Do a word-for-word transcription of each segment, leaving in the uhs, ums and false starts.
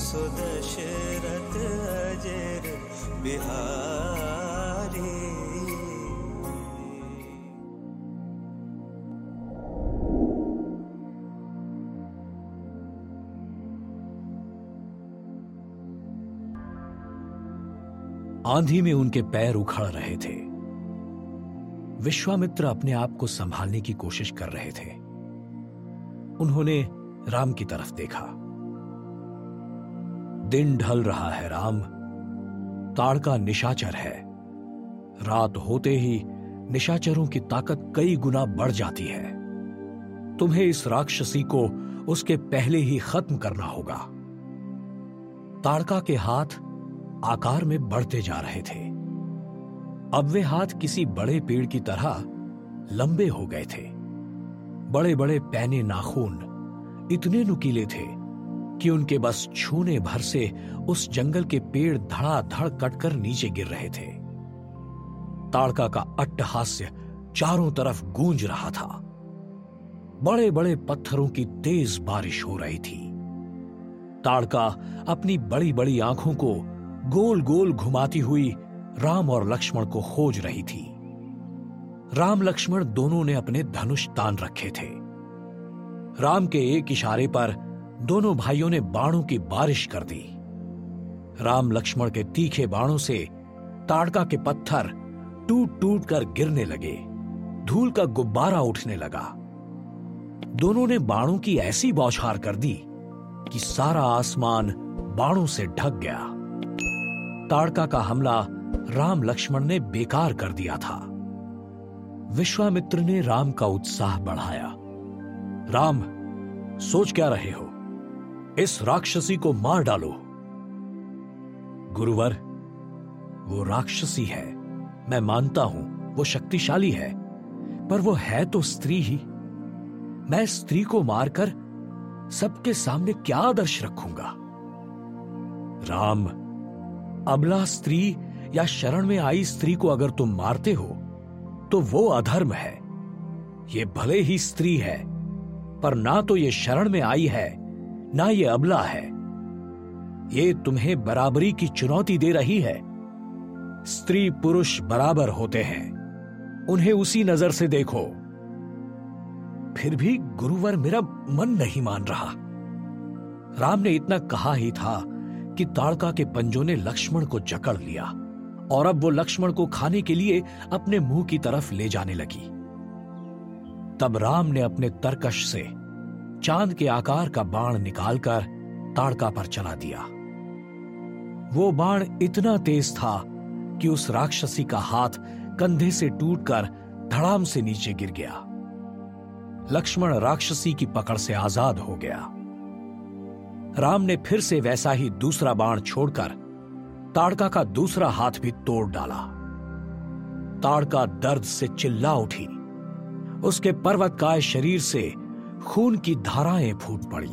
सो दशरथ अजर बिहारी। आंधी में उनके पैर उखड़ रहे थे। विश्वामित्र अपने आप को संभालने की कोशिश कर रहे थे। उन्होंने राम की तरफ देखा। दिन ढल रहा है राम, ताड़का निशाचर है। रात होते ही निशाचरों की ताकत कई गुना बढ़ जाती है। तुम्हें इस राक्षसी को उसके पहले ही खत्म करना होगा। ताड़का के हाथ आकार में बढ़ते जा रहे थे। अब वे हाथ किसी बड़े पेड़ की तरह लंबे हो गए थे। बड़े बड़े पैने नाखून इतने नुकीले थे कि उनके बस छूने भर से उस जंगल के पेड़ धड़ाधड़ कटकर नीचे गिर रहे थे। ताड़का का अट्टहास्य चारों तरफ गूंज रहा था। बड़े बड़े पत्थरों की तेज बारिश हो रही थी। ताड़का अपनी बड़ी बड़ी आंखों को गोल गोल घुमाती हुई राम और लक्ष्मण को खोज रही थी। राम लक्ष्मण दोनों ने अपने धनुष तान रखे थे। राम के एक इशारे पर दोनों भाइयों ने बाणों की बारिश कर दी। राम लक्ष्मण के तीखे बाणों से ताड़का के पत्थर टूट टूट कर गिरने लगे। धूल का गुब्बारा उठने लगा। दोनों ने बाणों की ऐसी बौछार कर दी कि सारा आसमान बाणों से ढक गया। ताड़का का हमला राम लक्ष्मण ने बेकार कर दिया था। विश्वामित्र ने राम का उत्साह बढ़ाया। राम, सोच क्या रहे हो? इस राक्षसी को मार डालो। गुरुवर, वो राक्षसी है, मैं मानता हूं वो शक्तिशाली है, पर वो है तो स्त्री ही। मैं स्त्री को मारकर सबके सामने क्या आदर्श रखूंगा? राम, अबला स्त्री या शरण में आई स्त्री को अगर तुम मारते हो तो वो अधर्म है। ये भले ही स्त्री है, पर ना तो ये शरण में आई है ना ये अबला है। ये तुम्हें बराबरी की चुनौती दे रही है। स्त्री पुरुष बराबर होते हैं, उन्हें उसी नजर से देखो। फिर भी गुरुवर, मेरा मन नहीं मान रहा। राम ने इतना कहा ही था कि ताड़का के पंजों ने लक्ष्मण को जकड़ लिया और अब वो लक्ष्मण को खाने के लिए अपने मुंह की तरफ ले जाने लगी। तब राम ने अपने तरकश से चांद के आकार का बाण निकालकर ताड़का पर चला दिया। वो बाण इतना तेज था कि उस राक्षसी का हाथ कंधे से टूटकर धड़ाम से नीचे गिर गया। लक्ष्मण राक्षसी की पकड़ से आजाद हो गया। राम ने फिर से वैसा ही दूसरा बाण छोड़कर ताड़का का दूसरा हाथ भी तोड़ डाला। ताड़का दर्द से चिल्ला उठी। उसके पर्वतकाय शरीर से खून की धाराएं फूट पड़ी।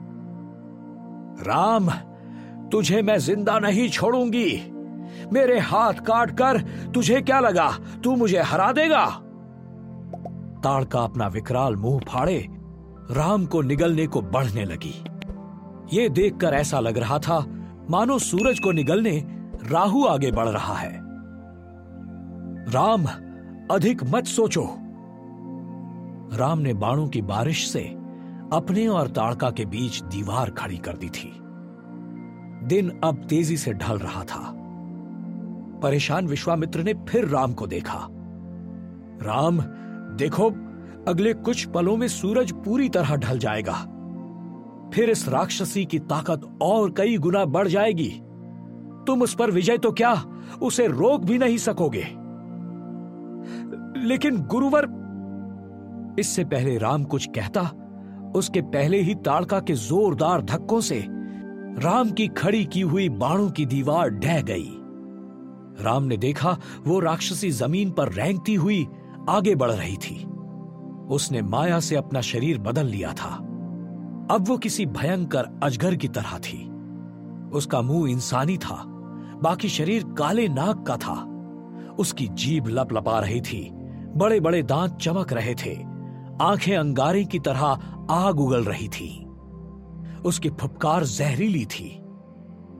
राम, तुझे मैं जिंदा नहीं छोड़ूंगी। मेरे हाथ काट कर तुझे क्या लगा तू मुझे हरा देगा? ताड़का अपना विकराल मुंह फाड़े राम को निगलने को बढ़ने लगी। ये देखकर ऐसा लग रहा था मानो सूरज को निगलने राहु आगे बढ़ रहा है। राम, अधिक मत सोचो। राम ने बाणों की बारिश से अपने और ताड़का के बीच दीवार खड़ी कर दी थी। दिन अब तेजी से ढल रहा था। परेशान विश्वामित्र ने फिर राम को देखा। राम, देखो, अगले कुछ पलों में सूरज पूरी तरह ढल जाएगा। फिर इस राक्षसी की ताकत और कई गुना बढ़ जाएगी। तुम उस पर विजय तो क्या, उसे रोक भी नहीं सकोगे। लेकिन गुरुवर, इससे पहले राम कुछ कहता, उसके पहले ही ताड़का के जोरदार धक्कों से राम की खड़ी की हुई बाणों की दीवार ढह गई। राम ने देखा वो राक्षसी जमीन पर रेंगती हुई आगे बढ़ रही थी। उसने माया से अपना शरीर बदल लिया था। अब वो किसी भयंकर अजगर की तरह थी। उसका मुंह इंसानी था, बाकी शरीर काले नाग का था। उसकी जीभ लपलपा रही थी, बड़े बड़े दांत चमक रहे थे, आंखें अंगारे की तरह आग उगल रही थी। उसकी फुफकार जहरीली थी।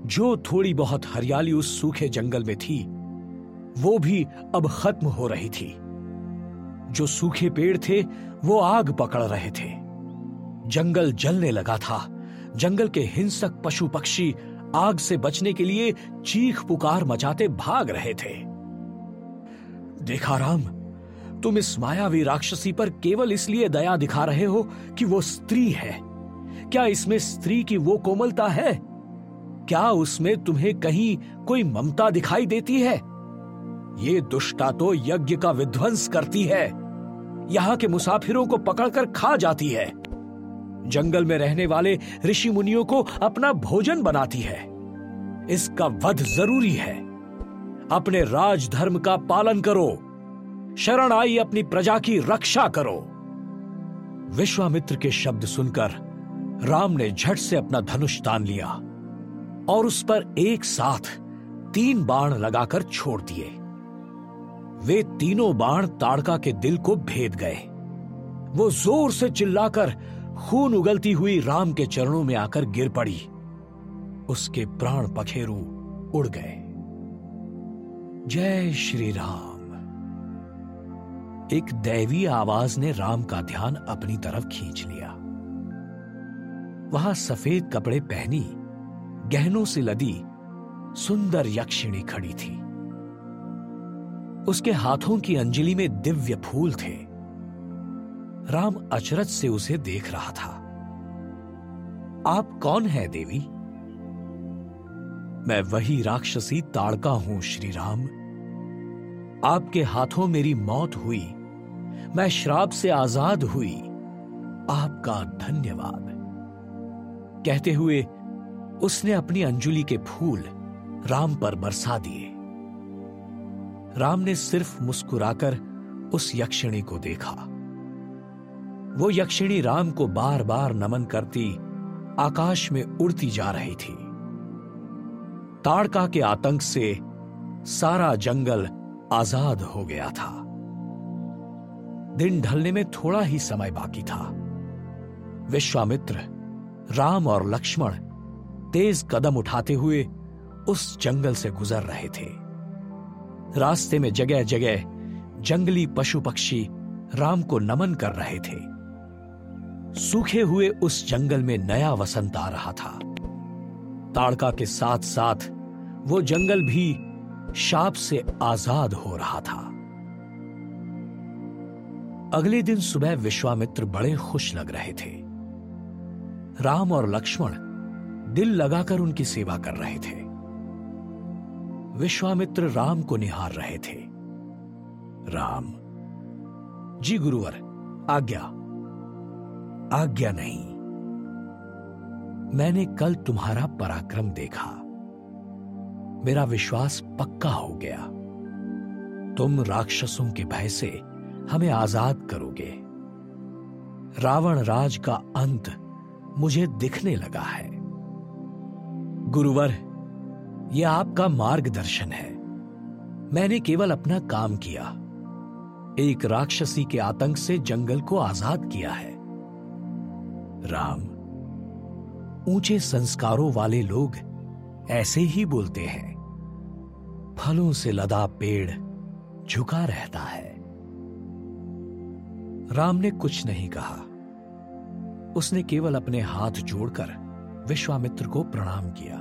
जो थोड़ी बहुत हरियाली उस सूखे जंगल में थी वो भी अब खत्म हो रही थी। जो सूखे पेड़ थे वो आग पकड़ रहे थे। जंगल जलने लगा था। जंगल के हिंसक पशु पक्षी आग से बचने के लिए चीख पुकार मचाते भाग रहे थे। देखा राम, तुम इस मायावी राक्षसी पर केवल इसलिए दया दिखा रहे हो कि वो स्त्री है। क्या इसमें स्त्री की वो कोमलता है? क्या उसमें तुम्हें कहीं कोई ममता दिखाई देती है? ये दुष्टा तो यज्ञ का विध्वंस करती है, यहां के मुसाफिरों को पकड़कर खा जाती है, जंगल में रहने वाले ऋषि मुनियों को अपना भोजन बनाती है। इसका वध जरूरी है। अपने राजधर्म का पालन करो। शरण आई अपनी प्रजा की रक्षा करो। विश्वामित्र के शब्द सुनकर राम ने झट से अपना धनुष तान लिया और उस पर एक साथ तीन बाण लगाकर छोड़ दिए। वे तीनों बाण ताड़का के दिल को भेद गए। वो जोर से चिल्लाकर खून उगलती हुई राम के चरणों में आकर गिर पड़ी। उसके प्राण पखेरु उड़ गए। जय श्री राम। एक दैवी आवाज ने राम का ध्यान अपनी तरफ खींच लिया। वहां सफेद कपड़े पहनी, गहनों से लदी सुंदर यक्षिणी खड़ी थी। उसके हाथों की अंजलि में दिव्य फूल थे। राम अचरज से उसे देख रहा था। आप कौन हैं देवी? मैं वही राक्षसी ताड़का हूं श्री राम। आपके हाथों मेरी मौत हुई, मैं श्राप से आजाद हुई। आपका धन्यवाद। कहते हुए उसने अपनी अंजुली के फूल राम पर बरसा दिए। राम ने सिर्फ मुस्कुराकर उस यक्षिणी को देखा। वो यक्षिणी राम को बार बार नमन करती आकाश में उड़ती जा रही थी। ताड़का के आतंक से सारा जंगल आजाद हो गया था। दिन ढलने में थोड़ा ही समय बाकी था। विश्वामित्र, राम और लक्ष्मण तेज कदम उठाते हुए उस जंगल से गुजर रहे थे। रास्ते में जगह जगह जंगली पशु पक्षी राम को नमन कर रहे थे। सूखे हुए उस जंगल में नया वसंत आ रहा था। ताड़का के साथ साथ वो जंगल भी शाप से आजाद हो रहा था। अगले दिन सुबह विश्वामित्र बड़े खुश लग रहे थे। राम और लक्ष्मण दिल लगाकर उनकी सेवा कर रहे थे। विश्वामित्र राम को निहार रहे थे। राम, जी गुरुवर, आज्ञा। आज्ञा नहीं, मैंने कल तुम्हारा पराक्रम देखा। मेरा विश्वास पक्का हो गया। तुम राक्षसों के भय से हमें आजाद करोगे। रावण राज का अंत मुझे दिखने लगा है। गुरुवर, यह आपका मार्गदर्शन है। मैंने केवल अपना काम किया। एक राक्षसी के आतंक से जंगल को आजाद किया है। राम, ऊंचे संस्कारों वाले लोग ऐसे ही बोलते हैं। फलों से लदा पेड़ झुका रहता है। राम ने कुछ नहीं कहा। उसने केवल अपने हाथ जोड़कर विश्वामित्र को प्रणाम किया।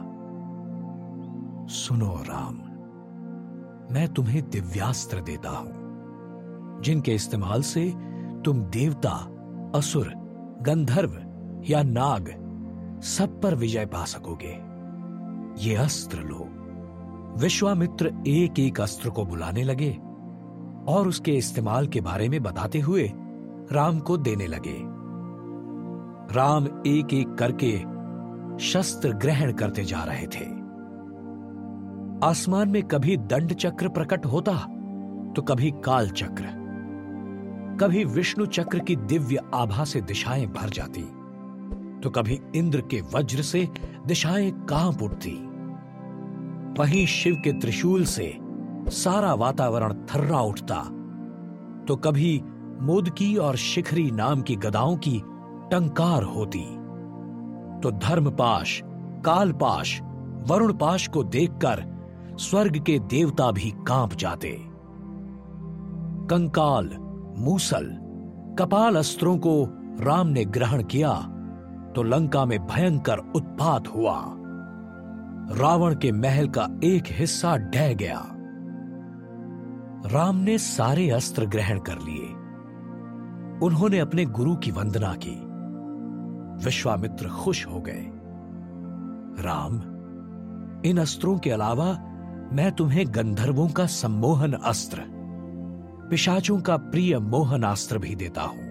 सुनो राम, मैं तुम्हें दिव्यास्त्र देता हूं, जिनके इस्तेमाल से तुम देवता, असुर, गंधर्व या नाग सब पर विजय पा सकोगे। ये अस्त्र लो। विश्वामित्र एक एक अस्त्र को बुलाने लगे और उसके इस्तेमाल के बारे में बताते हुए राम को देने लगे। राम एक एक करके शस्त्र ग्रहण करते जा रहे थे। आसमान में कभी दंड चक्र प्रकट होता तो कभी काल चक्र, कभी विष्णु चक्र की दिव्य आभा से दिशाएं भर जाती तो कभी इंद्र के वज्र से दिशाएं कांप उठती। वहीं शिव के त्रिशूल से सारा वातावरण थर्रा उठता तो कभी मोदकी और शिखरी नाम की गदाओं की टंकार होती तो धर्मपाश, कालपाश, वरुण पाश को देखकर स्वर्ग के देवता भी कांप जाते। कंकाल, मूसल, कपाल अस्त्रों को राम ने ग्रहण किया तो लंका में भयंकर उत्पात हुआ। रावण के महल का एक हिस्सा ढह गया। राम ने सारे अस्त्र ग्रहण कर लिए। उन्होंने अपने गुरु की वंदना की। विश्वामित्र खुश हो गए। राम, इन अस्त्रों के अलावा मैं तुम्हें गंधर्वों का सम्मोहन अस्त्र, पिशाचों का प्रिय मोहनास्त्र भी देता हूं।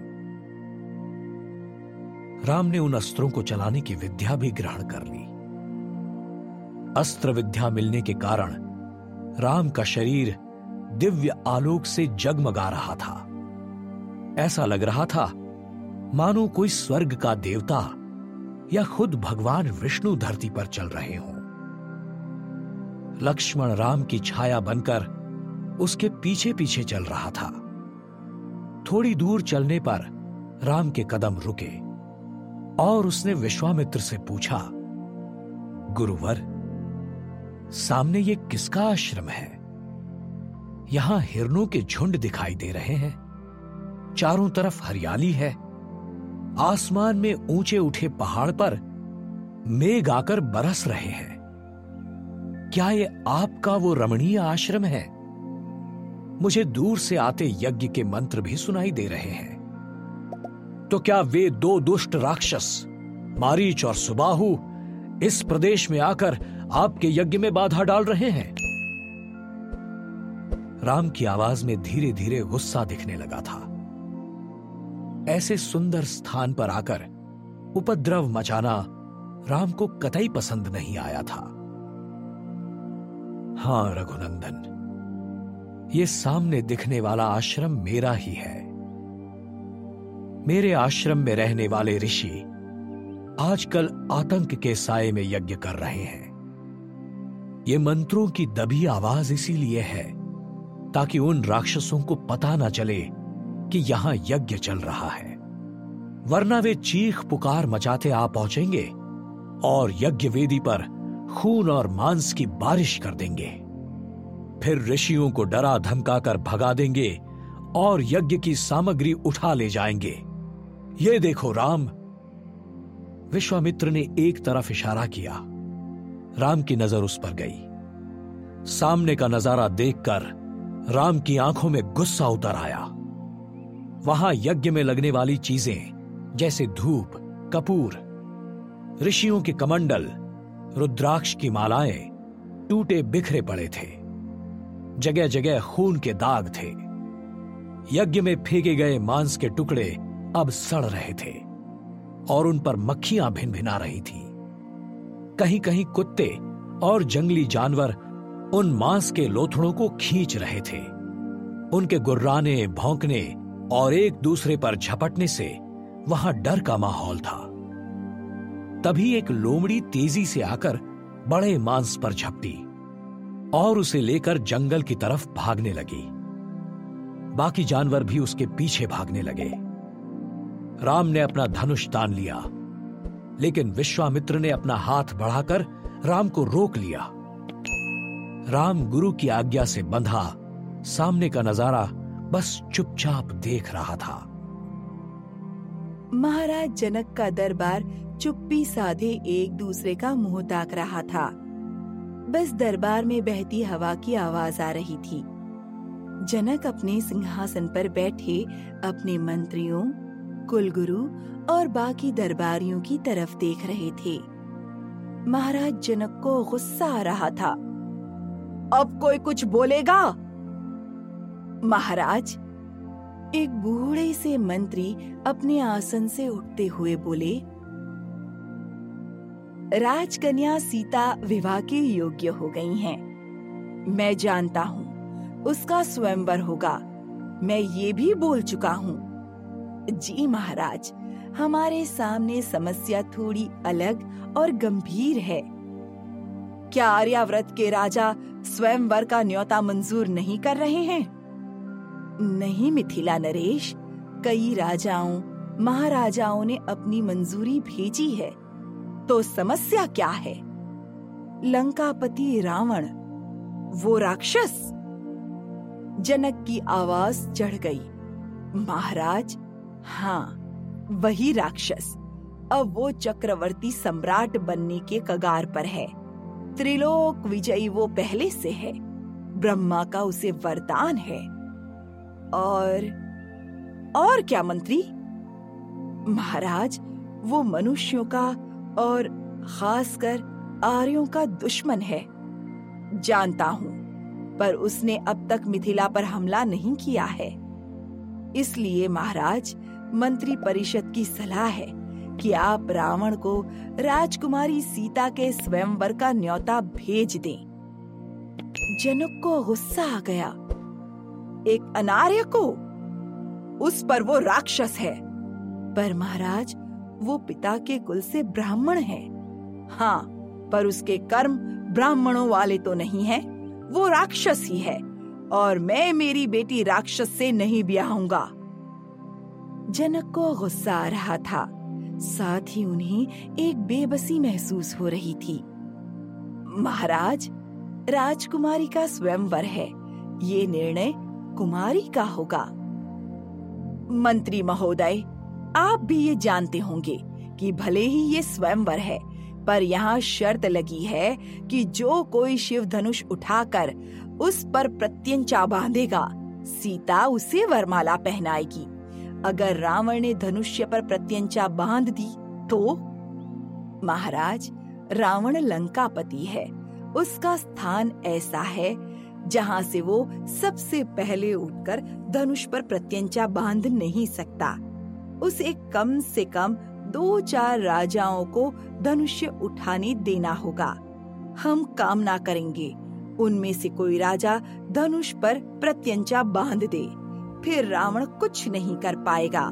राम ने उन अस्त्रों को चलाने की विद्या भी ग्रहण कर ली। अस्त्र विद्या मिलने के कारण राम का शरीर दिव्य आलोक से जगमगा रहा था। ऐसा लग रहा था मानो कोई स्वर्ग का देवता या खुद भगवान विष्णु धरती पर चल रहे हों। लक्ष्मण राम की छाया बनकर उसके पीछे पीछे चल रहा था। थोड़ी दूर चलने पर राम के कदम रुके और उसने विश्वामित्र से पूछा, गुरुवर, सामने ये किसका आश्रम है? यहां हिरणों के झुंड दिखाई दे रहे हैं। चारों तरफ हरियाली है। आसमान में ऊंचे उठे पहाड़ पर मेघ आकर बरस रहे हैं। क्या ये आपका वो रमणीय आश्रम है? मुझे दूर से आते यज्ञ के मंत्र भी सुनाई दे रहे हैं। तो क्या वे दो दुष्ट राक्षस मारीच और सुबाहु इस प्रदेश में आकर आपके यज्ञ में बाधा डाल रहे हैं? राम की आवाज में धीरे धीरे गुस्सा दिखने लगा था। ऐसे सुंदर स्थान पर आकर उपद्रव मचाना राम को कतई पसंद नहीं आया था। हां रघुनंदन, ये सामने दिखने वाला आश्रम मेरा ही है। मेरे आश्रम में रहने वाले ऋषि आजकल आतंक के साए में यज्ञ कर रहे हैं। ये मंत्रों की दबी आवाज इसीलिए है ताकि उन राक्षसों को पता न चले कि यहां यज्ञ चल रहा है, वरना वे चीख पुकार मचाते आ पहुंचेंगे और यज्ञ वेदी पर खून और मांस की बारिश कर देंगे। फिर ऋषियों को डरा धमकाकर भगा देंगे और यज्ञ की सामग्री उठा ले जाएंगे। ये देखो राम। विश्वामित्र ने एक तरफ इशारा किया। राम की नजर उस पर गई। सामने का नजारा देखकर राम की आंखों में गुस्सा उतर आया। वहां यज्ञ में लगने वाली चीजें जैसे धूप, कपूर, ऋषियों के कमंडल, रुद्राक्ष की मालाएं टूटे बिखरे पड़े थे। जगह जगह खून के दाग थे। यज्ञ में फेंके गए मांस के टुकड़े अब सड़ रहे थे और उन पर मक्खियां भिनभिना रही थी। कहीं कहीं कुत्ते और जंगली जानवर उन मांस के लोथड़ों को खींच रहे थे। उनके गुर्राने, भौंकने और एक दूसरे पर झपटने से वहां डर का माहौल था। तभी एक लोमड़ी तेजी से आकर बड़े मांस पर झपटी और उसे लेकर जंगल की तरफ भागने लगी। बाकी जानवर भी उसके पीछे भागने लगे। राम ने अपना धनुष तान लिया, लेकिन विश्वामित्र ने अपना हाथ बढ़ाकर राम को रोक लिया। राम गुरु की आज्ञा से बंधा सामने का नजारा बस चुपचाप देख रहा था। महाराज जनक का दरबार चुप्पी साधे एक दूसरे का मुंह ताक रहा था। बस दरबार में बहती हवा की आवाज आ रही थी। जनक अपने सिंहासन पर बैठे अपने मंत्रियों, कुलगुरु और बाकी दरबारियों की तरफ देख रहे थे। महाराज जनक को गुस्सा आ रहा था। अब कोई कुछ बोलेगा? महाराज, एक बूढ़े से मंत्री अपने आसन से उठते हुए बोले, राजकन्या सीता विवाह के योग्य हो गई हैं। मैं जानता हूँ उसका स्वयंवर होगा। मैं ये भी बोल चुका हूँ। जी महाराज, हमारे सामने समस्या थोड़ी अलग और गंभीर है। क्या आर्यावर्त के राजा स्वयंवर का न्योता मंजूर नहीं कर रहे हैं? नहीं मिथिला नरेश, कई राजाओं, महाराजाओं ने अपनी मंजूरी भेजी है। तो समस्या क्या है? लंकापति रावण, वो राक्षस। जनक की आवाज चढ़ गई। महाराज, हाँ, वही राक्षस। अब वो चक्रवर्ती सम्राट बनने के कगार पर है। त्रिलोक विजयी वो पहले से है। ब्रह्मा का उसे वरदान है। और और क्या मंत्री? महाराज, वो मनुष्यों का और खासकर आर्यों का दुश्मन है। जानता हूं, पर उसने अब तक मिथिला पर हमला नहीं किया है। इसलिए महाराज, मंत्री परिषद की सलाह है कि आप रावण को राजकुमारी सीता के स्वयंवर का न्योता भेज दें। जनक को गुस्सा आ गया। एक अनार्य को? उस पर वो राक्षस है। पर महाराज, वो पिता के कुल से ब्राह्मण है। हाँ, पर उसके कर्म ब्राह्मणों वाले तो नहीं है। वो राक्षस ही है, और मैं मेरी बेटी राक्षस से नहीं ब्याहूंगा। जनक को गुस्सा आ रहा था, साथ ही उन्हें एक बेबसी महसूस हो रही थी। महाराज, राजकुमारी का स्वयंवर है। ये निर्णय कुमारी का होगा। मंत्री महोदय, आप भी ये जानते होंगे कि भले ही ये स्वयंवर है, पर यहाँ शर्त लगी है कि जो कोई शिव धनुष उठाकर उस पर प्रत्यंचा बांधेगा, सीता उसे वरमाला पहनाएगी। अगर रावण ने धनुष्य पर प्रत्यंचा बांध दी तो? महाराज, रावण लंकापति है। उसका स्थान ऐसा है जहाँ से वो सबसे पहले उठकर धनुष पर प्रत्यंचा बांध नहीं सकता। उसे कम से कम दो चार राजाओं को धनुष्य उठाने देना होगा। हम कामना करेंगे उनमें से कोई राजा धनुष पर प्रत्यंचा बांध दे, फिर रावण कुछ नहीं कर पाएगा।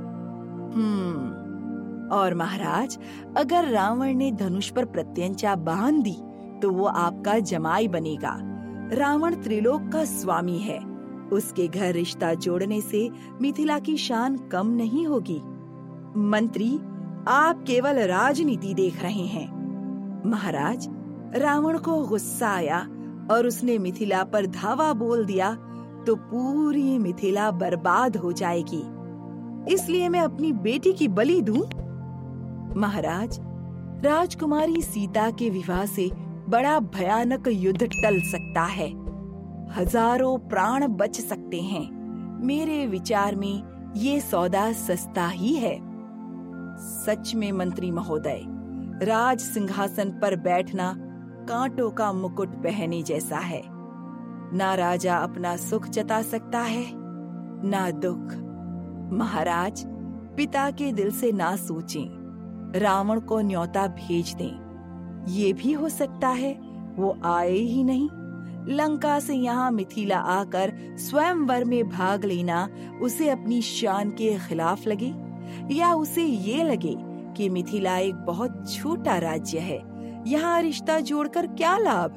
हम्म और महाराज, अगर रावण ने धनुष पर प्रत्यंचा बांध दी तो वो आपका जमाई बनेगा। रावण त्रिलोक का स्वामी है। उसके घर रिश्ता जोड़ने से मिथिला की शान कम नहीं होगी। मंत्री, आप केवल राजनीति देख रहे हैं। महाराज, रावण को गुस्सा आया और उसने मिथिला पर धावा बोल दिया तो पूरी मिथिला बर्बाद हो जाएगी। इसलिए मैं अपनी बेटी की बलि दूं? महाराज, राजकुमारी सीता के विवाह से बड़ा भयानक युद्ध टल सकता है। हजारों प्राण बच सकते हैं। मेरे विचार में ये सौदा सस्ता ही है। सच में मंत्री महोदय, राज सिंहासन पर बैठना कांटों का मुकुट पहने जैसा है। ना राजा अपना सुख जता सकता है, ना दुख। महाराज, पिता के दिल से ना सोचें। रावण को न्योता भेज दें। ये भी हो सकता है वो आए ही नहीं। लंका से यहाँ मिथिला आकर स्वयंवर में भाग लेना उसे अपनी शान के खिलाफ लगे, या उसे ये लगे कि मिथिला एक बहुत छोटा राज्य है, यहाँ रिश्ता जोड़कर क्या लाभ।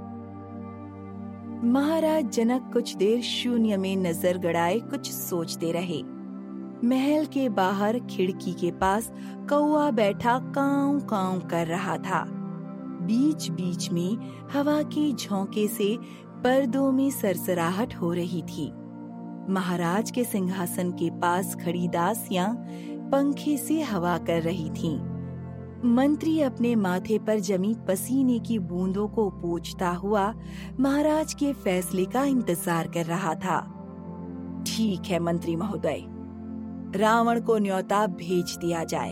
महाराज जनक कुछ देर शून्य में नजर गड़ाए कुछ सोचते रहे। महल के बाहर खिड़की के पास कौआ बैठा काऊ काऊ कर रहा था। बीच बीच में हवा के झोंके से पर्दों में सरसराहट हो रही थी। महाराज के सिंहासन के पास खड़ी दासियां पंखे से हवा कर रही थीं। मंत्री अपने माथे पर जमी पसीने की बूंदों को पोंछता हुआ महाराज के फैसले का इंतजार कर रहा था। ठीक है मंत्री महोदय, रावण को न्योता भेज दिया जाए।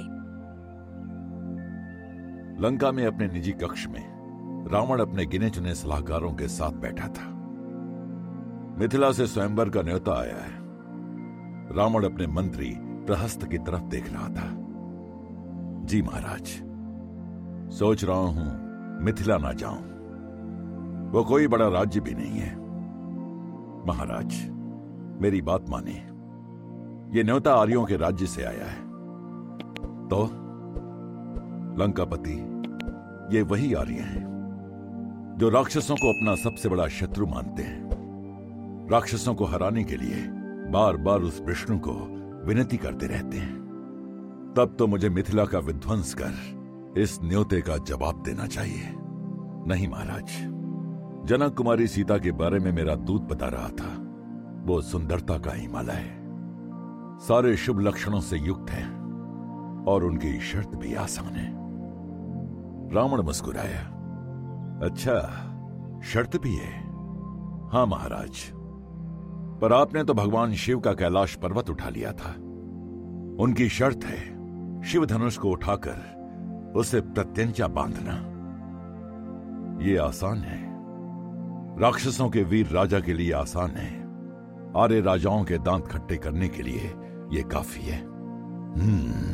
लंका में अपने निजी कक्ष में रावण अपने गिने चुने सलाहकारों के साथ बैठा था। मिथिला से स्वयंवर का न्योता आया है। रावण अपने मंत्री प्रहस्त की तरफ देख रहा था। जी महाराज, सोच रहा हूं मिथिला ना जाऊं। वो कोई बड़ा राज्य भी नहीं है। महाराज, मेरी बात माने, ये न्योता आर्यों के राज्य से आया है। तो लंकापति, ये वही आर्य हैं जो राक्षसों को अपना सबसे बड़ा शत्रु मानते हैं। राक्षसों को हराने के लिए बार बार उस विष्णु को विनती करते रहते हैं। तब तो मुझे मिथिला का विध्वंस कर इस न्योते का जवाब देना चाहिए। नहीं महाराज, जनक कुमारी सीता के बारे में मेरा दूत बता रहा था। वो सुंदरता का हिमालय, सारे शुभ लक्षणों से युक्त है और उनकी शर्त भी आसान है। रावण मुस्कुराया। अच्छा, शर्त भी है? हां महाराज, पर आपने तो भगवान शिव का कैलाश पर्वत उठा लिया था। उनकी शर्त है शिव धनुष को उठाकर उसे प्रत्यंचा बांधना। ये आसान है, राक्षसों के वीर राजा के लिए आसान है, आर्य राजाओं के दांत खट्टे करने के लिए यह काफी है। हम्म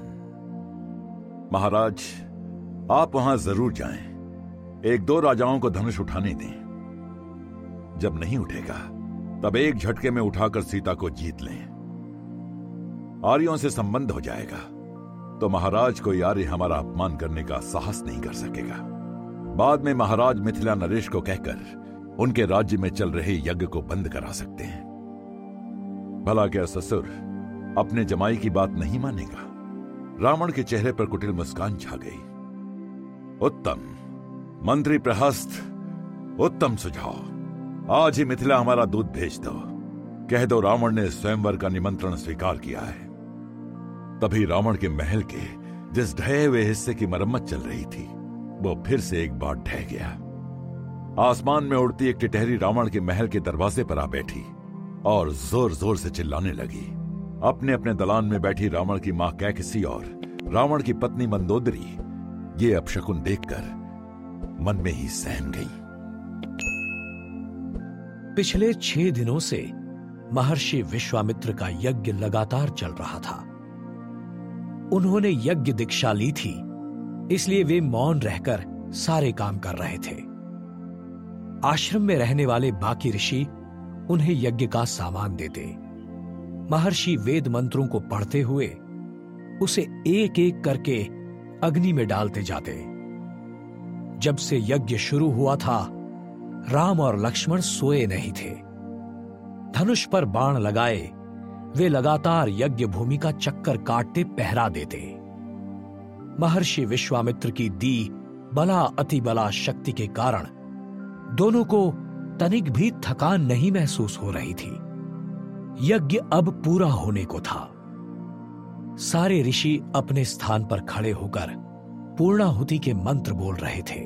महाराज, आप वहां जरूर जाएं। एक दो राजाओं को धनुष उठाने दें। जब नहीं उठेगा तब एक झटके में उठाकर सीता को जीत लें। आर्यों से संबंध हो जाएगा तो महाराज कोई आर्य हमारा अपमान करने का साहस नहीं कर सकेगा। बाद में महाराज मिथिला नरेश को कहकर उनके राज्य में चल रहे यज्ञ को बंद करा सकते हैं। भला क्या ससुर अपने जमाई की बात नहीं मानेगा? रावण के चेहरे पर कुटिल मुस्कान छा गई। उत्तम मंत्री प्रहस्त, उत्तम सुझाव। आज ही मिथिला हमारा दूध भेज दो। कह दो रावण ने स्वयंवर का निमंत्रण स्वीकार किया है। तभी रावण के महल के जिस ढहे हुए हिस्से की मरम्मत चल रही थी वो फिर से एक बार ढह गया। आसमान में उड़ती एक टिटहरी रावण के महल के दरवाजे पर आ बैठी और जोर जोर से चिल्लाने लगी। अपने अपने दलान में बैठी रावण की मां कैकसी और रावण की पत्नी मंदोदरी ये अपशकुन देखकर मन में ही सहम गई। पिछले छह दिनों से महर्षि विश्वामित्र का यज्ञ लगातार चल रहा था। उन्होंने यज्ञ दीक्षा ली थी, इसलिए वे मौन रहकर सारे काम कर रहे थे। आश्रम में रहने वाले बाकी ऋषि उन्हें यज्ञ का सामान देते। महर्षि वेद मंत्रों को पढ़ते हुए उसे एक एक करके अग्नि में डालते जाते। जब से यज्ञ शुरू हुआ था, राम और लक्ष्मण सोए नहीं थे। धनुष पर बाण लगाए वे लगातार यज्ञ भूमि का चक्कर काटते पहरा देते। महर्षि विश्वामित्र की दी बला अति बला शक्ति के कारण दोनों को तनिक भी थकान नहीं महसूस हो रही थी। यज्ञ अब पूरा होने को था। सारे ऋषि अपने स्थान पर खड़े होकर पूर्णाहुति के मंत्र बोल रहे थे।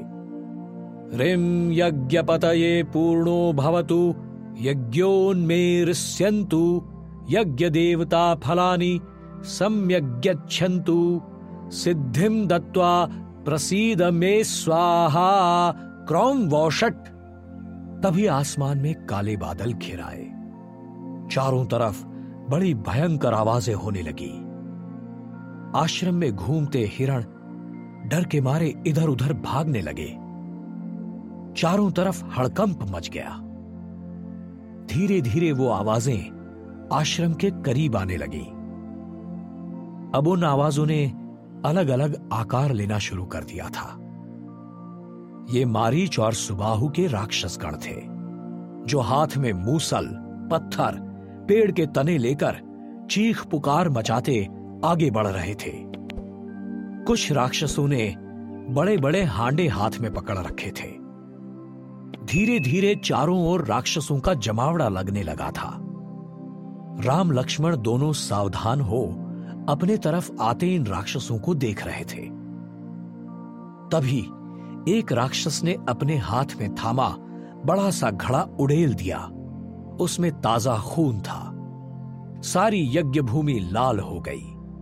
ह्रीं यज्ञपतये पूर्णो भवतु यज्ञोन्मेरुष्यन्तु यज्ञ देवता फलानि सम्यग्यच्छन्तु सिद्धिं दत्वा प्रसीद मे स्वाहा क्रौं वौषट। तभी आसमान में काले बादल घिर आए। चारों तरफ बड़ी भयंकर आवाजें होने लगी। आश्रम में घूमते हिरण डर के मारे इधर उधर भागने लगे। चारों तरफ हड़कंप मच गया। धीरे धीरे वो आवाजें आश्रम के करीब आने लगी। अब उन आवाजों ने अलग अलग आकार लेना शुरू कर दिया था। ये मारीच और सुबाहु के राक्षस गण थे, जो हाथ में मूसल, पत्थर, पेड़ के तने लेकर चीख पुकार मचाते आगे बढ़ रहे थे। कुछ राक्षसों ने बड़े बड़े हांडे हाथ में पकड़ रखे थे। धीरे धीरे चारों ओर राक्षसों का जमावड़ा लगने लगा था। राम लक्ष्मण दोनों सावधान हो अपने तरफ आते इन राक्षसों को देख रहे थे। तभी एक राक्षस ने अपने हाथ में थामा बड़ा सा घड़ा उड़ेल दिया। उसमें ताजा खून था। सारी यज्ञ भूमि लाल हो गई।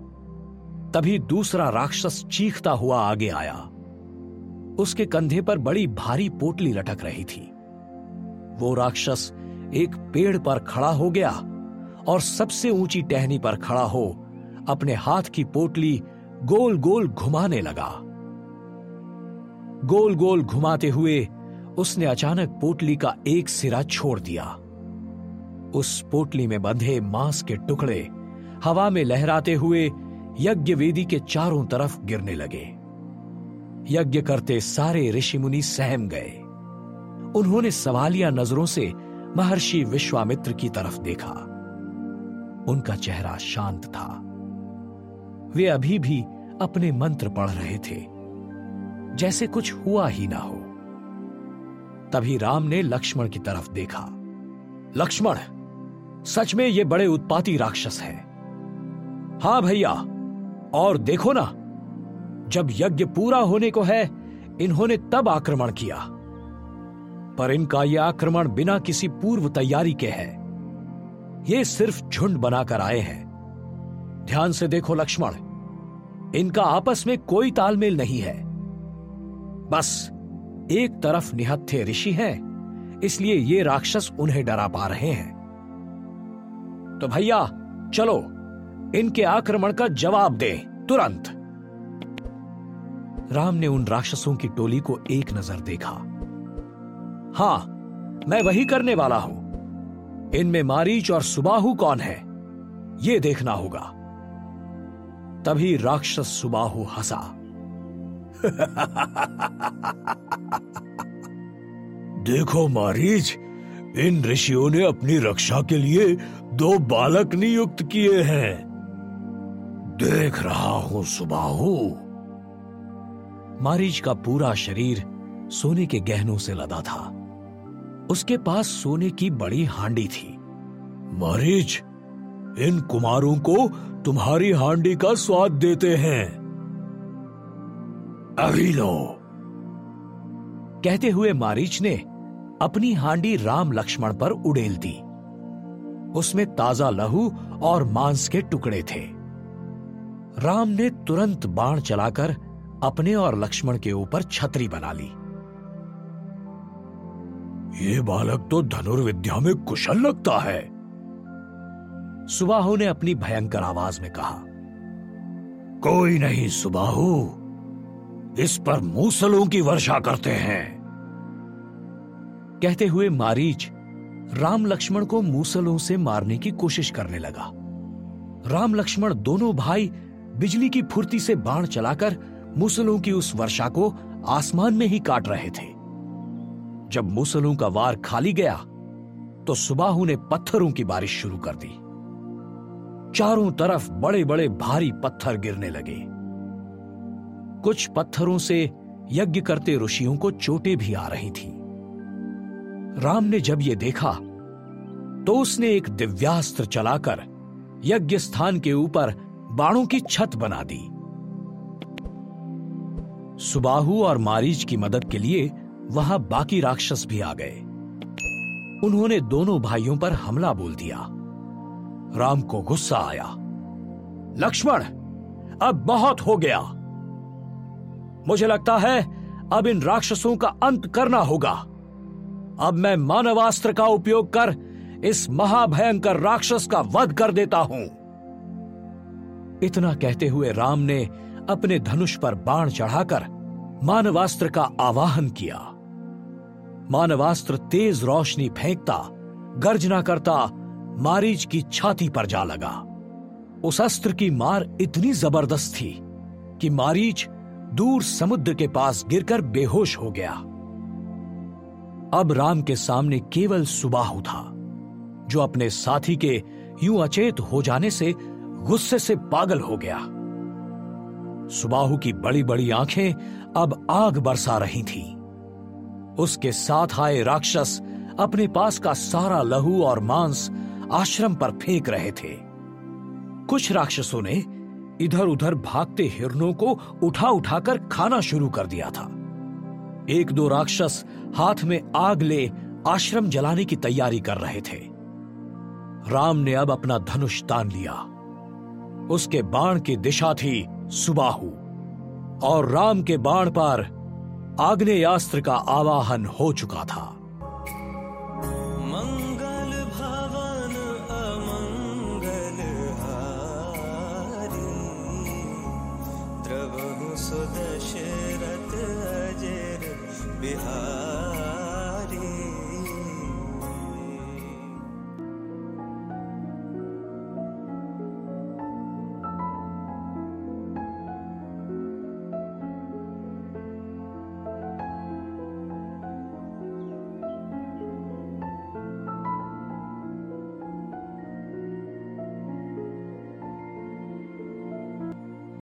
तभी दूसरा राक्षस चीखता हुआ आगे आया। उसके कंधे पर बड़ी भारी पोटली लटक रही थी। वो राक्षस एक पेड़ पर खड़ा हो गया और सबसे ऊंची टहनी पर खड़ा हो अपने हाथ की पोटली गोल गोल घुमाने लगा। गोल गोल घुमाते हुए उसने अचानक पोटली का एक सिरा छोड़ दिया। उस पोटली में बंधे मांस के टुकड़े हवा में लहराते हुए यज्ञ वेदी के चारों तरफ गिरने लगे। यज्ञ करते सारे ऋषि मुनि सहम गए। उन्होंने सवालिया नजरों से महर्षि विश्वामित्र की तरफ देखा। उनका चेहरा शांत था। वे अभी भी अपने मंत्र पढ़ रहे थे, जैसे कुछ हुआ ही ना हो। तभी राम ने लक्ष्मण की तरफ देखा। लक्ष्मण, सच में ये बड़े उत्पाती राक्षस हैं। हां भैया, और देखो ना, जब यज्ञ पूरा होने को है इन्होंने तब आक्रमण किया, पर इनका यह आक्रमण बिना किसी पूर्व तैयारी के है। ये सिर्फ झुंड बनाकर आए हैं। ध्यान से देखो लक्ष्मण, इनका आपस में कोई तालमेल नहीं है। बस एक तरफ निहत्थे ऋषि हैं, इसलिए ये राक्षस उन्हें डरा पा रहे हैं। तो भैया चलो, इनके आक्रमण का जवाब दें तुरंत। राम ने उन राक्षसों की टोली को एक नजर देखा। हां, मैं वही करने वाला हूं। इनमें मारीच और सुबाहु कौन है, यह देखना होगा। तभी राक्षस सुबाहु हंसा। देखो मारीच, इन ऋषियों ने अपनी रक्षा के लिए दो बालक नियुक्त किए हैं। देख रहा हूं सुबाहु। मारीच का पूरा शरीर सोने के गहनों से लदा था। उसके पास सोने की बड़ी हांडी थी। मारीच, इन कुमारों को तुम्हारी हांडी का स्वाद देते हैं। अभी लो। कहते हुए मारीच ने अपनी हांडी राम लक्ष्मण पर उड़ेल दी। उसमें ताजा लहू और मांस के टुकड़े थे। राम ने तुरंत बाण चलाकर अपने और लक्ष्मण के ऊपर छतरी बना ली। ये बालक तो धनुर्विद्या में कुशल लगता है, सुबाहु ने अपनी भयंकर आवाज में कहा। कोई नहीं सुबाहु, इस पर मूसलों की वर्षा करते हैं। कहते हुए मारीच राम लक्ष्मण को मूसलों से मारने की कोशिश करने लगा। राम लक्ष्मण दोनों भाई बिजली की फुर्ती से बाण चलाकर मूसलों की उस वर्षा को आसमान में ही काट रहे थे। जब मूसलों का वार खाली गया तो सुबाहु ने पत्थरों की बारिश शुरू कर दी। चारों तरफ बड़े बड़े भारी पत्थर गिरने लगे। कुछ पत्थरों से यज्ञ करते ऋषियों को चोटें भी आ रही थीं। राम ने जब यह देखा तो उसने एक दिव्यास्त्र चलाकर यज्ञ स्थान के ऊपर बाणों की छत बना दी। सुबाहु और मारीच की मदद के लिए वहां बाकी राक्षस भी आ गए। उन्होंने दोनों भाइयों पर हमला बोल दिया। राम को गुस्सा आया। लक्ष्मण, अब बहुत हो गया। मुझे लगता है अब इन राक्षसों का अंत करना होगा। अब मैं मानवास्त्र का उपयोग कर इस महाभयंकर राक्षस का वध कर देता हूं। इतना कहते हुए राम ने अपने धनुष पर बाण चढ़ाकर मानवास्त्र का आवाहन किया। मानवास्त्र तेज रोशनी फेंकता, गर्जना करता मारीच की छाती पर जा लगा। उस अस्त्र की मार इतनी जबरदस्त थी कि मारीच दूर समुद्र के पास गिरकर बेहोश हो गया। अब राम के सामने केवल सुबाहु था, जो अपने साथी के यूं अचेत हो जाने से गुस्से से पागल हो गया। सुबाहु की बड़ी बड़ी आंखें अब आग बरसा रही थीं। उसके साथ आए राक्षस अपने पास का सारा लहू और मांस आश्रम पर फेंक रहे थे। कुछ राक्षसों ने इधर उधर भागते हिरणों को उठा उठाकर खाना शुरू कर दिया था। एक दो राक्षस हाथ में आग ले आश्रम जलाने की तैयारी कर रहे थे। राम ने अब अपना धनुष तान लिया। उसके बाण की दिशा थी सुबाहु, और राम के बाण पर आग्नेयास्त्र का आवाहन हो चुका था। मंगल भवन अमंगल हारी, द्रवहु सुदशरथ अजर बिहारी।